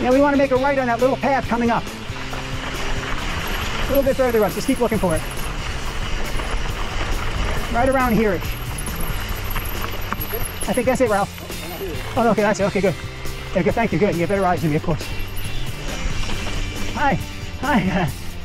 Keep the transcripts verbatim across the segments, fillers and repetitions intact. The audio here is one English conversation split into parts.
Now we want to make a right on that little path coming up. A little bit further up, just keep looking for it. Right around here-ish. I think that's it, Ralph. Oh, okay, that's it. Okay, good. Yeah, good. Thank you. Good. You have better eyes than me, of course. Hi. Hi.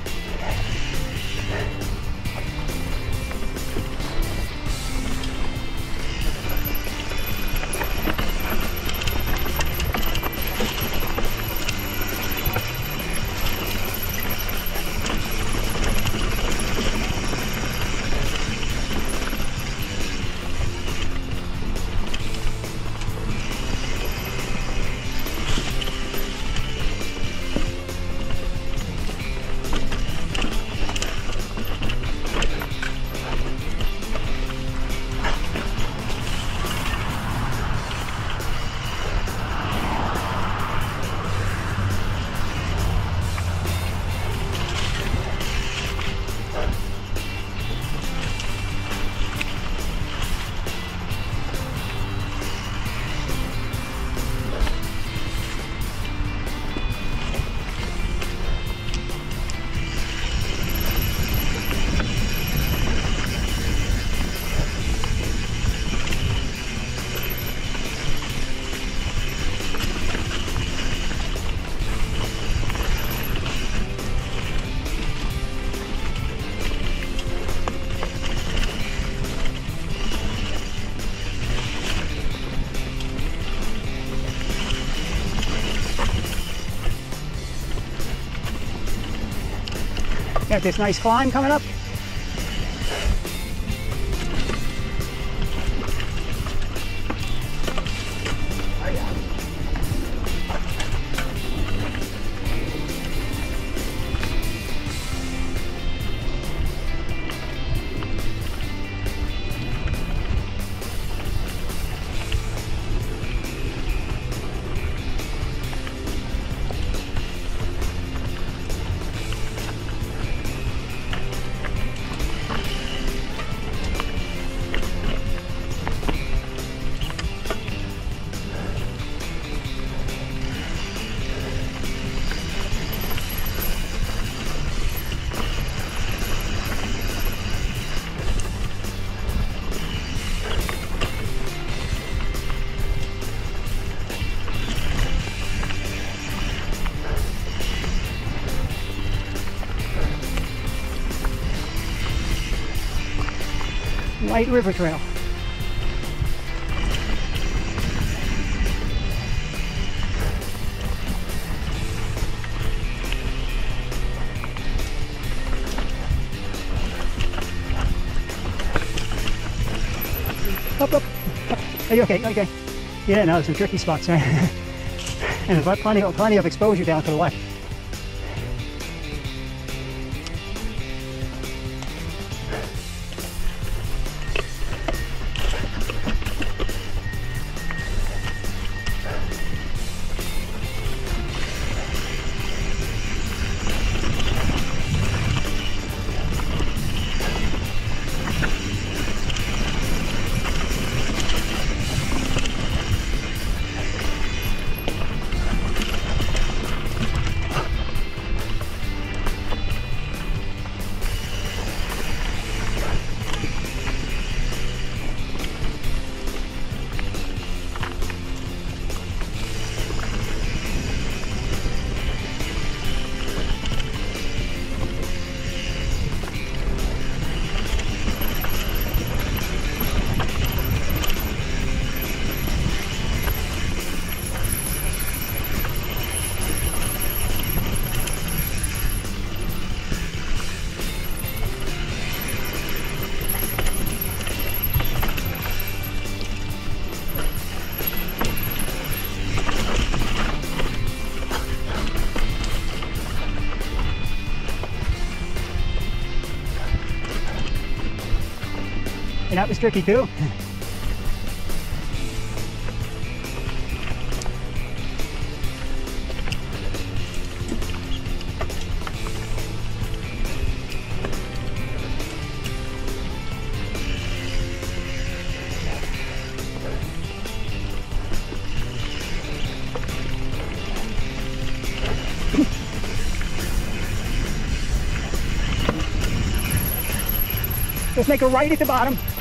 Got this nice climb coming up. Light river trail. Up, up, up. Are you okay? Okay. Yeah, no, some tricky spots, right? And there's plenty of, plenty of exposure down to the left. And that was tricky too. Just make a right at the bottom.